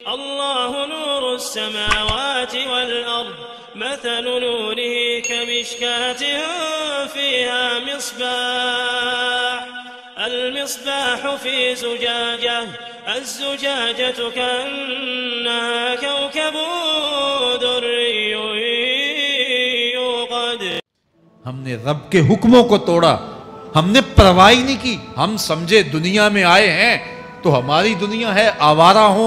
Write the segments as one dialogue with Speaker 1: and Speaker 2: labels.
Speaker 1: اللہ نور السماوات والارض مثل نوره كمشكاة فيها مصباح المصباح في زجاجة الزجاجة كأنها كوكب دري يوقد.
Speaker 2: ہم نے رب کے حکموں کو توڑا، ہم نے پرواہ نہیں کی. ہم سمجھے دنیا میں آئے ہیں تو ہماری دنیا ہے، آوارہ ہوں،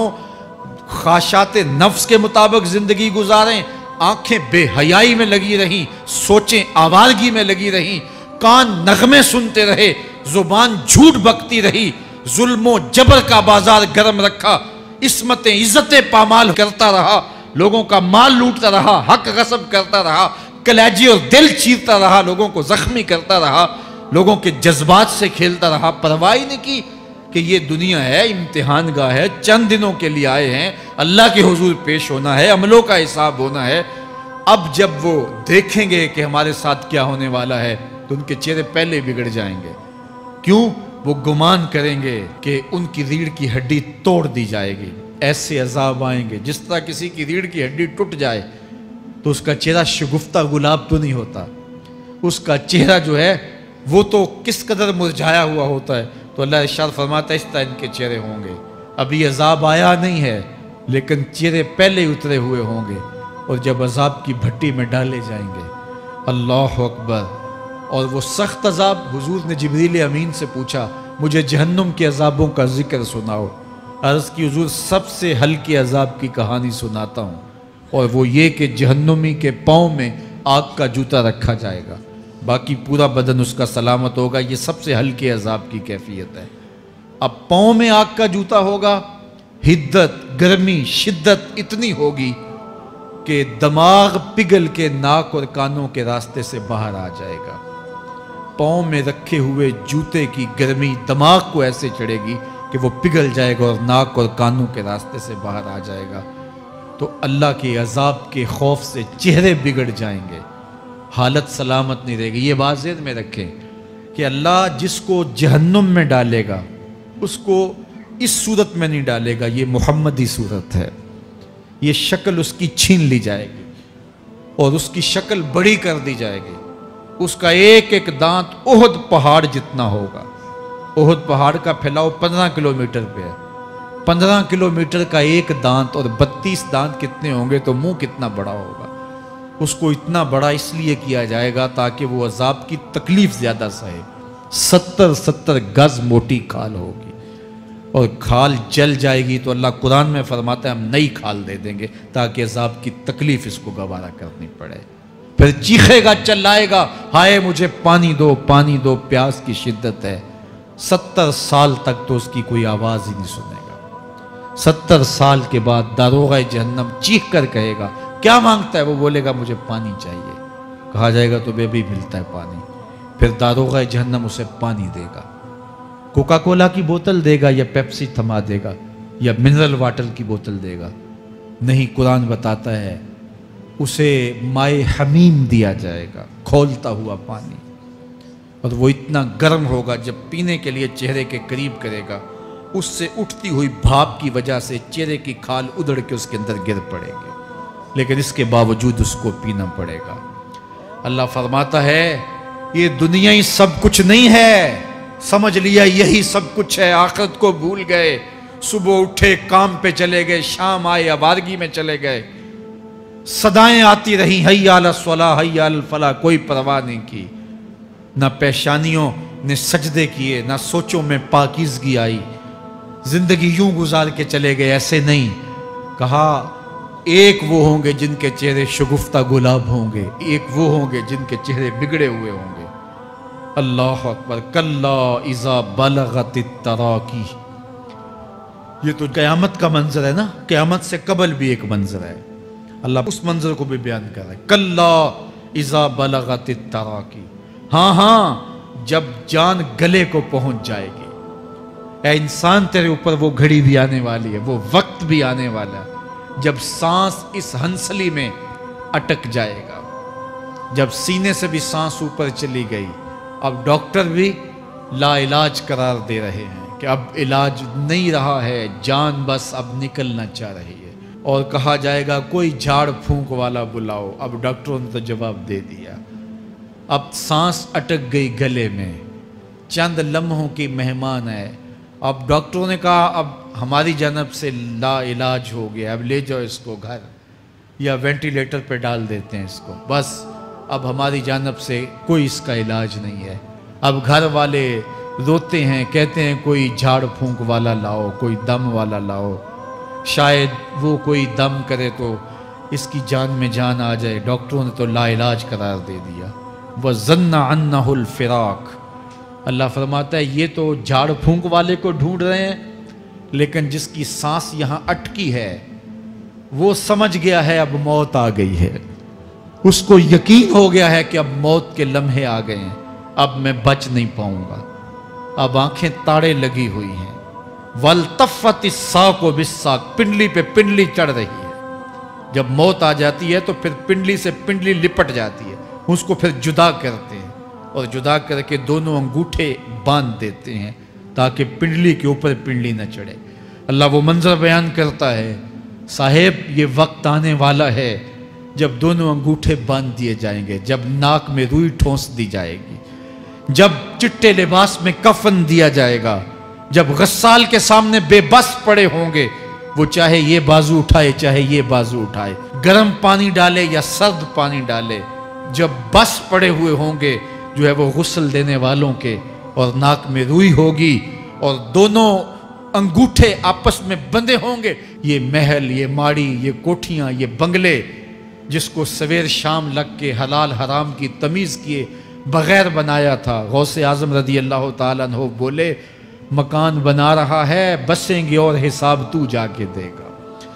Speaker 2: خواہشات نفس کے مطابق زندگی گزاریں، آنکھیں بے حیائی میں لگی رہیں، سوچیں آوارگی میں لگی رہیں، کان نغمے سنتے رہے، زبان جھوٹ بکتی رہی، ظلم و جبر کا بازار گرم رکھا، عصمتیں عزتیں پامال کرتا رہا، لوگوں کا مال لوٹتا رہا، حق غصب کرتا رہا، کلیجی اور دل چیرتا رہا، لوگوں کو زخمی کرتا رہا، لوگوں کے جذبات سے کھیلتا رہا. پرواہ نہیں کی کہ یہ دنیا ہے، امتحان گاہ ہے، چند دنوں کے لیے آئے ہیں، اللہ کے حضور پیش ہونا ہے، عملوں کا حساب ہونا ہے. اب جب وہ دیکھیں گے کہ ہمارے ساتھ کیا ہونے والا ہے تو ان کے چہرے پہلے بگڑ جائیں گے. کیوں؟ وہ گمان کریں گے کہ ان کی ریڑھ کی ہڈی توڑ دی جائے گی. ایسے عذاب آئیں گے جس طرح کسی کی ریڑھ کی ہڈی ٹوٹ جائے تو اس کا چہرہ شگفتہ گلاب تو نہیں ہوتا، اس کا چہرہ جو ہے وہ تو کس قدر مرجھایا ہوا ہوتا ہے. تو اللہ ارشاد فرماتا ہے اس طرح ان کے چہرے ہوں گے. ابھی عذاب آیا نہیں ہے لیکن چہرے پہلے اترے ہوئے ہوں گے، اور جب عذاب کی بھٹی میں ڈالے جائیں گے، اللہ اکبر. اور وہ سخت عذاب، حضور نے جبریل امین سے پوچھا مجھے جہنم کے عذابوں کا ذکر سناؤ. عرض کی حضور سب سے ہلکے عذاب کی کہانی سناتا ہوں، اور وہ یہ کہ جہنمی کے پاؤں میں آگ کا جوتا رکھا جائے گا، باقی پورا بدن اس کا سلامت ہوگا. یہ سب سے ہلکے عذاب کی کیفیت ہے. اب پاؤں میں آگ کا جوتا ہوگا، حدت، گرمی، شدت اتنی ہوگی کہ دماغ پگھل کے ناک اور کانوں کے راستے سے باہر آ جائے گا. پاؤں میں رکھے ہوئے جوتے کی گرمی دماغ کو ایسے چڑھے گی کہ وہ پگھل جائے گا اور ناک اور کانوں کے راستے سے باہر آ جائے گا. تو اللہ کے عذاب کے خوف سے چہرے بگڑ جائیں گے، حالت سلامت نہیں رہے گی. یہ بات ذہن میں رکھیں کہ اللہ جس کو جہنم میں ڈالے گا اس کو اس صورت میں نہیں ڈالے گا. یہ محمدی صورت ہے، یہ شکل اس کی چھین لی جائے گی اور اس کی شکل بڑی کر دی جائے گی. اس کا ایک ایک دانت احد پہاڑ جتنا ہوگا. احد پہاڑ کا پھیلاؤ 15 کلومیٹر پہ ہے. 15 کلومیٹر کا ایک دانت اور 32 دانت کتنے ہوں گے تو منہ کتنا بڑا ہوگا. اس کو اتنا بڑا اس لیے کیا جائے گا تاکہ وہ عذاب کی تکلیف زیادہ سہے. 70 گز موٹی کھال ہوگی اور کھال جل جائے گی تو اللہ قرآن میں فرماتا ہے ہم نئی کھال دے دیں گے تاکہ عذاب کی تکلیف اس کو گوارا کرنی پڑے. پھر چیخے گا، چلائے گا، ہائے مجھے پانی دو، پانی دو، پیاس کی شدت ہے. 70 سال تک تو اس کی کوئی آواز ہی نہیں سنے گا. 70 سال کے بعد داروغہ جہنم چیخ کر کہے گا کیا مانگتا ہے؟ وہ بولے گا مجھے پانی چاہیے. کہا جائے گا تو بے بھی ملتا ہے پانی. پھر داروغہ جہنم اسے پانی دے گا. کوکا کولا کی بوتل دے گا یا پیپسی تھما دے گا یا منرل واٹر کی بوتل دے گا؟ نہیں، قرآن بتاتا ہے اسے مائے حمیم دیا جائے گا، کھولتا ہوا پانی. اور وہ اتنا گرم ہوگا جب پینے کے لیے چہرے کے قریب کرے گا اس سے اٹھتی ہوئی بھاپ کی وجہ سے چہرے کی کھال ادھڑ کے اس کے اندر گر پڑے گی، لیکن اس کے باوجود اس کو پینا پڑے گا. اللہ فرماتا ہے یہ دنیا ہی سب کچھ نہیں ہے، سمجھ لیا یہی سب کچھ ہے، آخرت کو بھول گئے. صبح اٹھے کام پہ چلے گئے، شام آئے آوارگی میں چلے گئے، صدائیں آتی رہیں حی علی الصلاۃ حی علی الفلاح، کوئی پرواہ نہیں کی. نہ پیشانیوں نے سجدے کیے، نہ سوچوں میں پاکیزگی آئی. زندگی یوں گزار کے چلے گئے. ایسے نہیں، کہا ایک وہ ہوں گے جن کے چہرے شگفتہ گلاب ہوں گے، ایک وہ ہوں گے جن کے چہرے بگڑے ہوئے ہوں گے. اللہ اکبر. کلا اذا بلغت التراقی. یہ تو قیامت کا منظر ہے نا، قیامت سے قبل بھی ایک منظر ہے. اللہ اس منظر کو بھی بیان کر رہا ہے. کلا اذا بلغت التراقی. ہاں جب جان گلے کو پہنچ جائے گی. اے انسان تیرے اوپر وہ گھڑی بھی آنے والی ہے، وہ وقت بھی آنے والا ہے جب سانس اس ہنسلی میں اٹک جائے گا. جب سینے سے بھی سانس اوپر چلی گئی، اب ڈاکٹر بھی لا علاج قرار دے رہے ہیں کہ اب علاج نہیں رہا ہے، جان بس اب نکلنا چاہ رہی ہے، اور کہا جائے گا کوئی جھاڑ پھونک والا بلاؤ۔ اب ڈاکٹروں نے تو جواب دے دیا، اب سانس اٹک گئی گلے میں، چند لمحوں کی مہمان ہے۔ اب ڈاکٹروں نے کہا اب ہماری جانب سے لا علاج ہو گیا، اب لے جاؤ اس کو گھر، یا وینٹیلیٹر پہ ڈال دیتے ہیں اس کو، بس اب ہماری جانب سے کوئی اس کا علاج نہیں ہے۔ اب گھر والے روتے ہیں، کہتے ہیں کوئی جھاڑ پھونک والا لاؤ، کوئی دم والا لاؤ، شاید وہ کوئی دم کرے تو اس کی جان میں جان آ جائے۔ ڈاکٹروں نے تو لا علاج قرار دے دیا۔ وَظَنَّ عَنَّهُ الْفِرَاقِ، اللہ فرماتا ہے یہ تو جھاڑ پھونک والے کو ڈھونڈ رہے ہیں، لیکن جس کی سانس یہاں اٹکی ہے وہ سمجھ گیا ہے اب موت آ گئی ہے، اس کو یقین ہو گیا ہے کہ اب موت کے لمحے آ گئے ہیں، اب میں بچ نہیں پاؤں گا۔ اب آنکھیں تاڑے لگی ہوئی ہیں، وَالْتَفَّتِ السَّاقُ بِالسَّاقِ، پنڈلی پہ پنڈلی چڑھ رہی ہے۔ جب موت آ جاتی ہے تو پھر پنڈلی سے پنڈلی لپٹ جاتی ہے، اس کو پھر جدا کرتے ہیں، اور جدا کر کے دونوں انگوٹھے باندھ دیتے ہیں تاکہ پنڈلی کے اوپر پنڈلی نہ چڑھے۔ اللہ وہ منظر بیان کرتا ہے، صاحب یہ وقت آنے والا ہے جب دونوں انگوٹھے باندھ دیے جائیں گے، جب ناک میں روئی ٹھونس دی جائے گی، جب چٹے لباس میں کفن دیا جائے گا، جب غسال کے سامنے بے بس پڑے ہوں گے، وہ چاہے یہ بازو اٹھائے چاہے یہ بازو اٹھائے، گرم پانی ڈالے یا سرد پانی ڈالے، جب بس پڑے ہوئے ہوں گے جو ہے وہ غسل دینے والوں کے، اور ناک میں روئی ہوگی اور دونوں انگوٹھے آپس میں بندھے ہوں گے۔ یہ محل، یہ ماڑی، یہ کوٹھیاں، یہ بنگلے جس کو سویر شام لگ کے حلال حرام کی تمیز کیے بغیر بنایا تھا، غوث اعظم رضی اللہ تعالیٰ عنہ بولے مکان بنا رہا ہے، بسیں گے اور حساب تو جا کے دے گا،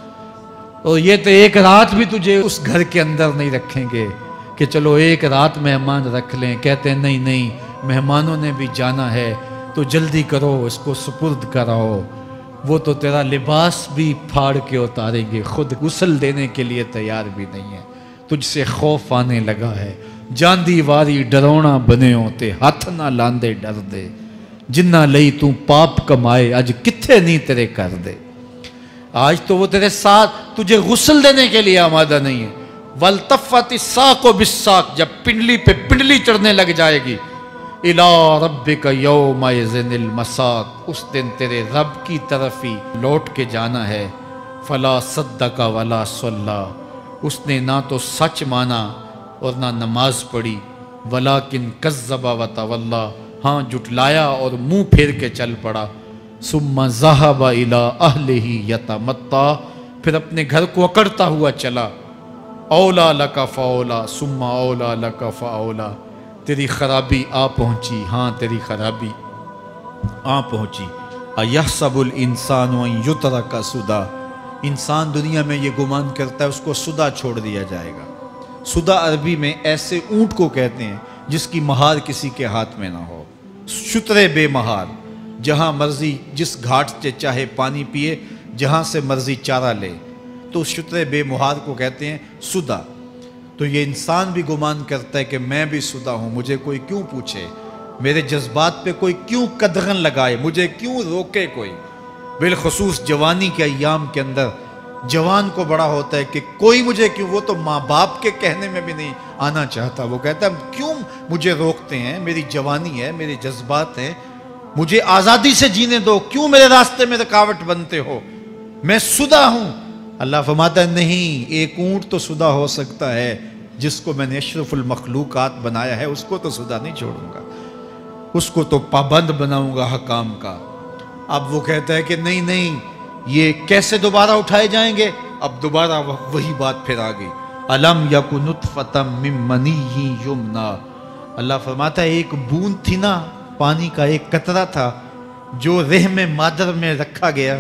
Speaker 2: اور یہ تو ایک رات بھی تجھے اس گھر کے اندر نہیں رکھیں گے کہ چلو ایک رات مہمان رکھ لیں۔ کہتے ہیں نہیں نہیں، مہمانوں نے بھی جانا ہے تو جلدی کرو، اس کو سپرد کراؤ، وہ تو تیرا لباس بھی پھاڑ کے اتاریں گے، خود غسل دینے کے لیے تیار بھی نہیں ہے، تجھ سے خوف آنے لگا ہے۔ جاندی واری ڈرونا بنے ہوتے، ہاتھ نہ لاندے ڈر دے، جنہ لئی تو پاپ کمائے اج کتھے نہیں تیرے کر دے۔ آج تو وہ تیرے ساتھ تجھے غسل دینے کے لیے آمادہ نہیں ہے۔ وَالْتَفَّتِ السَّاقُ بِالسَّاقِ، جب پنڈلی پہ پنڈلی چڑھنے لگ جائے گی، إِلَىٰ رَبِّكَ يَوْمَئِذٍ الْمَسَاقُ، اس دن تیرے رب کی طرف ہی لوٹ کے جانا ہے۔ فَلَا صَدَّقَ وَلَا صَلَّىٰ، اس نے نہ تو سچ مانا اور نہ نماز پڑھی، وَلَٰكِنْ كَذَّبَ وَتَوَلَّىٰ، ہاں جھٹلایا اور منہ پھیر کے چل پڑا۔ ثُمَّ ذَهَبَ إِلَىٰ أَهْلِهِ يَتَمَطَّىٰ، پھر اپنے گھر کو اکڑتا ہوا چلا۔ اولا لک فاولا ثم اولا لک فاولا، تیری خرابی آ پہنچی، ہاں تیری خرابی آ پہنچی۔ ایحسب الانسان ان یترک سدی، انسان دنیا میں یہ گمان کرتا ہے اس کو سدا چھوڑ دیا جائے گا۔ سدا عربی میں ایسے اونٹ کو کہتے ہیں جس کی مہار کسی کے ہاتھ میں نہ ہو، شترے بے مہار، جہاں مرضی جس گھاٹ سے چاہے پانی پیے، جہاں سے مرضی چارہ لے، تو شترے بے مہار کو کہتے ہیں سدا۔ تو یہ انسان بھی گمان کرتا ہے کہ میں بھی سدا ہوں، مجھے کوئی کیوں پوچھے، میرے جذبات پہ کوئی کیوں قدغن لگائے، مجھے کیوں روکے کوئی۔ بالخصوص جوانی کے ایام کے اندر جوان کو بڑا ہوتا ہے کہ کوئی مجھے کیوں، وہ تو ماں باپ کے کہنے میں بھی نہیں آنا چاہتا، وہ کہتا ہے کیوں مجھے روکتے ہیں، میری جوانی ہے، میرے جذبات ہیں، مجھے آزادی سے جینے دو، کیوں میرے راستے میں رکاوٹ بنتے ہو، میں سدا ہوں۔ اللہ فرماتا ہے نہیں، ایک اونٹ تو سدا ہو سکتا ہے، جس کو میں نے اشرف المخلوقات بنایا ہے اس کو تو سدا نہیں چھوڑوں گا، اس کو تو پابند بناؤں گا حکام کا۔ اب وہ کہتا ہے کہ نہیں نہیں، یہ کیسے دوبارہ اٹھائے جائیں گے؟ اب دوبارہ وہی بات پھر آ گئی، الم یک نطفۃ من منی یمنا، اللہ فرماتا ہے ایک بوند تھی نا، پانی کا ایک قطرہ تھا جو رحم مادر میں رکھا گیا،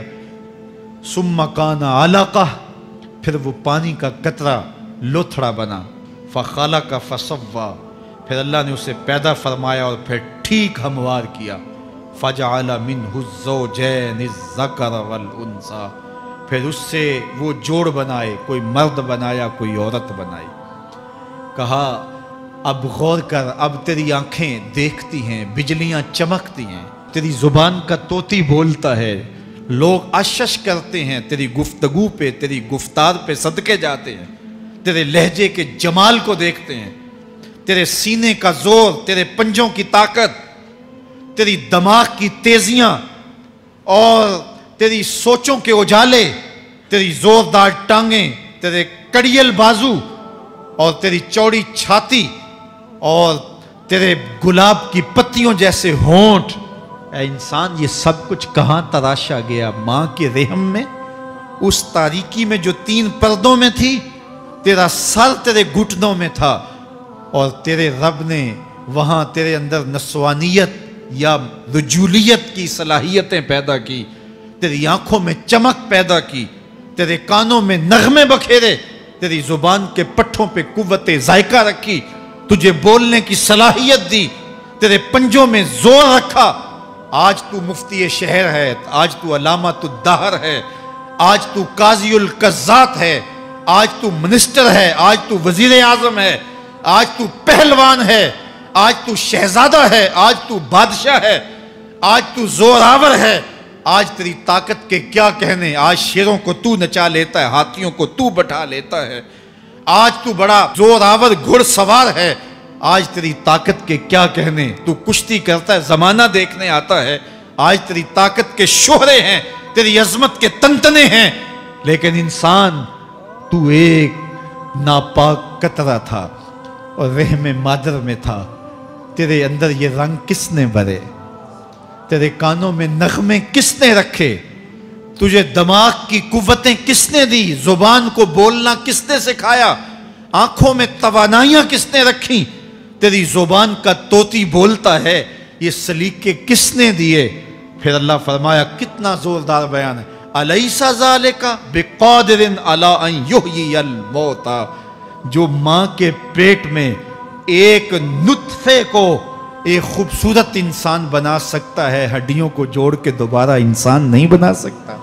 Speaker 2: ثم کان علقہ، پھر وہ پانی کا قطرہ لوتھڑا بنا، فخلق فسوی، پھر اللہ نے اسے پیدا فرمایا اور پھر ٹھیک ہموار کیا، فجعل منہ الزوجین الذکر والانثی، پھر اس سے وہ جوڑ بنائے، کوئی مرد بنایا کوئی عورت بنائی۔ کہا اب غور کر، اب تیری آنکھیں دیکھتی ہیں، بجلیاں چمکتی ہیں، تیری زبان کا طوطی بولتا ہے، لوگ اشش کرتے ہیں تیری گفتگو پہ، تیری گفتار پہ صدقے جاتے ہیں، تیرے لہجے کے جمال کو دیکھتے ہیں، تیرے سینے کا زور، تیرے پنجوں کی طاقت، تیری دماغ کی تیزیاں اور تیری سوچوں کے اجالے، تیری زوردار ٹانگیں، تیرے کڑیل بازو اور تیری چوڑی چھاتی اور تیرے گلاب کی پتیوں جیسے ہونٹ۔ اے انسان، یہ سب کچھ کہاں تراشا گیا؟ ماں کے رحم میں، اس تاریکی میں جو 3 پردوں میں تھی۔ تیرا سر تیرے گھٹنوں میں تھا اور تیرے رب نے وہاں تیرے اندر نسوانیت یا رجولیت کی صلاحیتیں پیدا کی، تیری آنکھوں میں چمک پیدا کی، تیرے کانوں میں نغمے بکھیرے، تیری زبان کے پٹھوں پہ قوت ذائقہ رکھی، تجھے بولنے کی صلاحیت دی، تیرے پنجوں میں زور رکھا۔ آج تو مفتی شہر ہے، آج تو علامۃ الدہر ہے، آج تو قاضی القضات ہے، آج تو منسٹر ہے، آج تو وزیر اعظم ہے، آج تو پہلوان ہے، آج تو شہزادہ ہے، آج تو بادشاہ ہے، آج تو زوراور ہے۔ آج تیری طاقت کے کیا کہنے؟ آج شیروں کو تو نچا لیتا ہے، ہاتھیوں کو تو بٹھا لیتا ہے، آج تو بڑا زوراور گھڑ سوار ہے۔ آج تیری طاقت کے کیا کہنے؟ تو کشتی کرتا ہے، زمانہ دیکھنے آتا ہے۔ آج تیری طاقت کے شوہرے ہیں، تیری عظمت کے تنتنے ہیں، لیکن انسان تو ایک ناپاک قطرہ تھا اور رحم مادر میں تھا۔ تیرے اندر یہ رنگ کس نے بھرے؟ تیرے کانوں میں نغمے کس نے رکھے؟ تجھے دماغ کی قوتیں کس نے دی؟ زبان کو بولنا کس نے سکھایا؟ آنکھوں میں توانائیاں کس نے رکھی؟ تیری زبان کا طوطی بولتا ہے، یہ سلیقے کس نے دیے؟ پھر اللہ فرمایا، کتنا زوردار بیان ہے، الیس ذالک بقادر علی ان یحیی الموتى، جو ماں کے پیٹ میں ایک نطفے کو ایک خوبصورت انسان بنا سکتا ہے، ہڈیوں کو جوڑ کے دوبارہ انسان نہیں بنا سکتا؟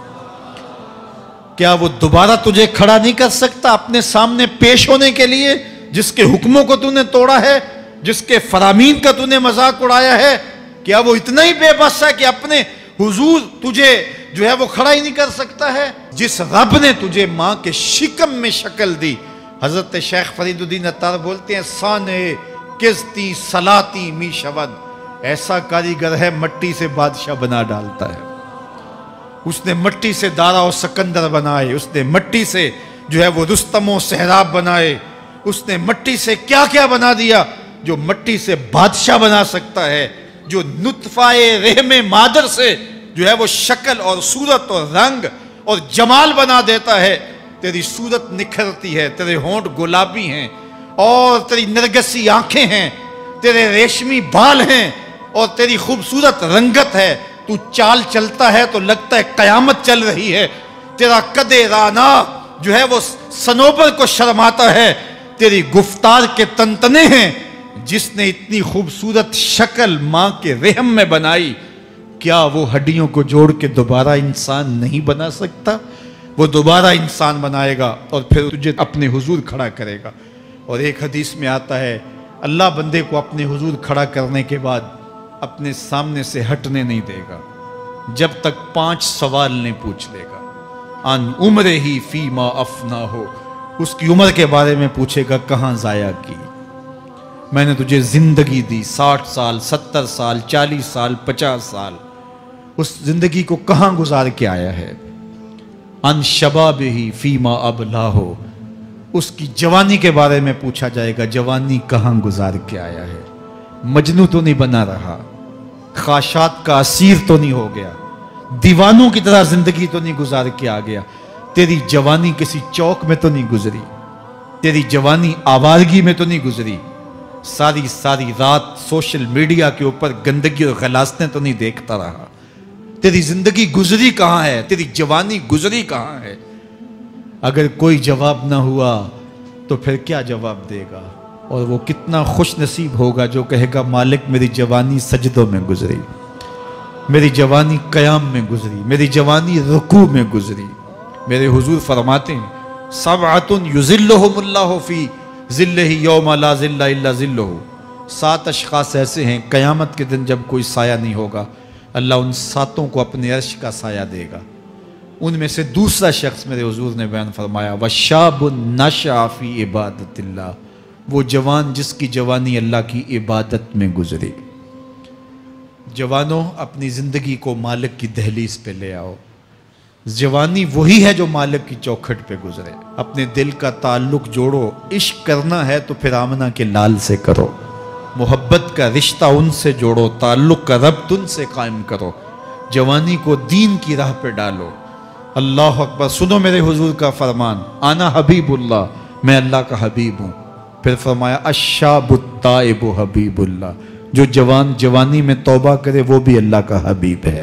Speaker 2: کیا وہ دوبارہ تجھے کھڑا نہیں کر سکتا اپنے سامنے پیش ہونے کے لیے، جس کے حکموں کو تو نے توڑا ہے، جس کے فرامین کا تو نے مذاق اڑایا ہے؟ کیا وہ اتنا ہی بے بس ہے کہ اپنے حضور تجھے جو ہے وہ کھڑا ہی نہیں کر سکتا ہے؟ جس رب نے تجھے ماں کے شکم میں شکل دی، حضرت شیخ فرید الدین عطار بولتے ہیں، سانے کزتی سلاتی می شود، ایسا کاریگر ہے مٹی سے بادشاہ بنا ڈالتا ہے۔ اس نے مٹی سے دارا و سکندر بنائے، اس نے مٹی سے جو ہے وہ رستم و سہراب بنائے، اس نے مٹی سے کیا کیا بنا دیا، جو مٹی سے بادشاہ بنا سکتا ہے، جو نطفہ رحم مادر سے جو ہے وہ شکل اور صورت اور رنگ اور جمال بنا دیتا ہے۔ تیری صورت نکھرتی ہے، تیرے ہونٹ گلابی ہیں اور تیری نرگسی آنکھیں ہیں، تیرے ریشمی بال ہیں اور تیری خوبصورت رنگت ہے، تو چال چلتا ہے تو لگتا ہے قیامت چل رہی ہے، تیرا قد رانا جو ہے وہ صنوبر کو شرماتا ہے، تیری گفتار کے تنتنے ہیں۔ جس نے اتنی خوبصورت شکل ماں کے رحم میں بنائی، کیا وہ ہڈیوں کو جوڑ کے دوبارہ انسان نہیں بنا سکتا؟ وہ دوبارہ انسان بنائے گا اور پھر تجھے اپنے حضور کھڑا کرے گا۔ اور ایک حدیث میں آتا ہے، اللہ بندے کو اپنے حضور کھڑا کرنے کے بعد اپنے سامنے سے ہٹنے نہیں دے گا جب تک 5 سوال نہیں پوچھ لے گا۔ ان عمرہ ہی فیما افنا ہو، اس کی عمر کے بارے میں پوچھے گا، کہاں ضائع کی؟ میں نے تجھے زندگی دی، 60 سال 70 سال 40 سال 50 سال، اس زندگی کو کہاں گزار کے آیا ہے؟ ان شباب ہی فیما ابلا ہو، اس کی جوانی کے بارے میں پوچھا جائے گا، جوانی کہاں گزار کے آیا ہے؟ مجنوں تو نہیں بنا رہا، خواہشات کا اسیر تو نہیں ہو گیا، دیوانوں کی طرح زندگی تو نہیں گزار کے آ گیا؟ تیری جوانی کسی چوک میں تو نہیں گزری، تیری جوانی آوارگی میں تو نہیں گزری، ساری رات سوشل میڈیا کے اوپر گندگی اور غلاظتیں تو نہیں دیکھتا رہا؟ تیری زندگی گزری کہاں ہے؟ تیری جوانی گزری کہاں ہے؟ اگر کوئی جواب نہ ہوا تو پھر کیا جواب دے گا؟ اور وہ کتنا خوش نصیب ہوگا جو کہے گا، مالک میری جوانی سجدوں میں گزری، میری جوانی قیام میں گزری، میری جوانی رکوع میں گزری۔ میرے حضور فرماتے ہیں، سبعۃ یظلھم اللہ فی ظلہ یوم لا ظل الا ظلہ، 7 اشخاص ایسے ہیں قیامت کے دن جب کوئی سایہ نہیں ہوگا، اللہ ان ساتوں کو اپنے عرش کا سایہ دے گا۔ ان میں سے دوسرا شخص میرے حضور نے بیان فرمایا وَشَابٌ نَشَأَ فِي عِبَادَةِ اللَّهِ، وہ جوان جس کی جوانی اللہ کی عبادت میں گزرے۔ جوانوں اپنی زندگی کو مالک کی دہلیز پہ لے آؤ۔ جوانی وہی ہے جو مالک کی چوکھٹ پہ گزرے۔ اپنے دل کا تعلق جوڑو، عشق کرنا ہے تو پھر آمنہ کے لال سے کرو، محبت کا رشتہ ان سے جوڑو، تعلق کا ربط ان سے قائم کرو، جوانی کو دین کی راہ پہ ڈالو۔ اللہ اکبر، سنو میرے حضور کا فرمان، انا حبیب اللہ، میں اللہ کا حبیب ہوں۔ پھر فرمایا الشاب التائب حبیب اللہ، جو جوان جوانی میں توبہ کرے وہ بھی اللہ کا حبیب ہے۔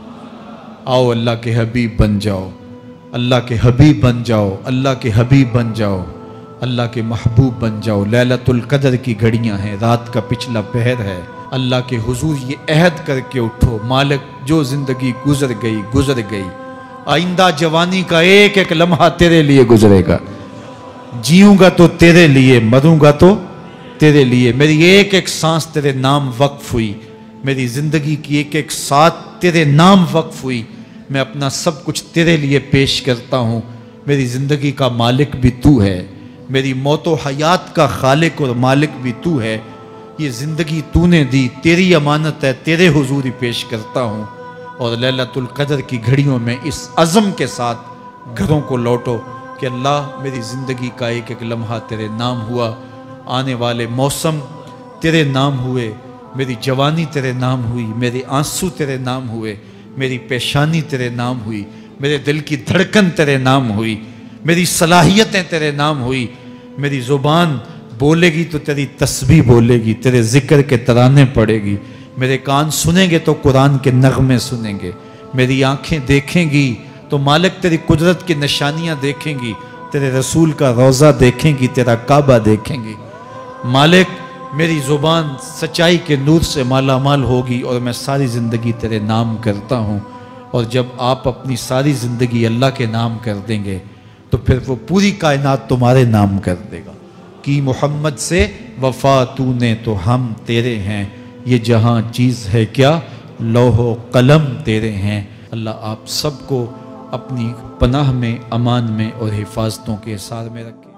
Speaker 2: آؤ اللہ کے حبیب بن جاؤ، اللہ کے حبیب بن جاؤ، اللہ کے حبیب بن جاؤ، اللہ کے محبوب بن جاؤ۔ لیلۃ القدر کی گھڑیاں ہیں، رات کا پچھلا پہر ہے، اللہ کے حضور یہ عہد کر کے اٹھو، مالک جو زندگی گزر گئی، آئندہ جوانی کا ایک ایک لمحہ تیرے لیے گزرے گا۔ جیوں گا تو تیرے لیے، مروں گا تو تیرے لیے۔ میری ایک ایک سانس تیرے نام وقف ہوئی، میری زندگی کی ایک ایک ساتھ تیرے نام وقف ہوئی، میں اپنا سب کچھ تیرے لیے پیش کرتا ہوں۔ میری زندگی کا مالک بھی تو ہے، میری موت و حیات کا خالق اور مالک بھی تو ہے۔ یہ زندگی تو نے دی، تیری امانت ہے، تیرے حضور ہی پیش کرتا ہوں۔ اور لیلۃ القدر کی گھڑیوں میں اس عزم کے ساتھ گھروں کو لوٹو کہ اللہ میری زندگی کا ایک ایک لمحہ تیرے نام ہوا، آنے والے موسم تیرے نام ہوئے، میری جوانی تیرے نام ہوئی، میرے آنسو تیرے نام ہوئے، میری پیشانی تیرے نام ہوئی، میرے دل کی دھڑکن تیرے نام ہوئی، میری صلاحیتیں تیرے نام ہوئی۔ میری زبان بولے گی تو تیری تسبیح بولے گی، تیرے ذکر کے ترانے پڑے گی، میرے کان سنیں گے تو قرآن کے نغمے سنیں گے، میری آنکھیں دیکھیں گی تو مالک تیری قدرت کی نشانیاں دیکھیں گی، تیرے رسول کا روضہ دیکھیں گی، تیرا کعبہ دیکھیں گی۔ مالک میری زبان سچائی کے نور سے مالا مال ہوگی اور میں ساری زندگی تیرے نام کرتا ہوں۔ اور جب آپ اپنی ساری زندگی اللہ کے نام کر دیں گے تو پھر وہ پوری کائنات تمہارے نام کر دے گا۔ کی محمد سے وفا تو نے تو ہم تیرے ہیں، یہ جہاں چیز ہے کیا لوح و قلم تیرے ہیں۔ اللہ آپ سب کو اپنی پناہ میں، امان میں اور حفاظتوں کے حصار میں رکھے۔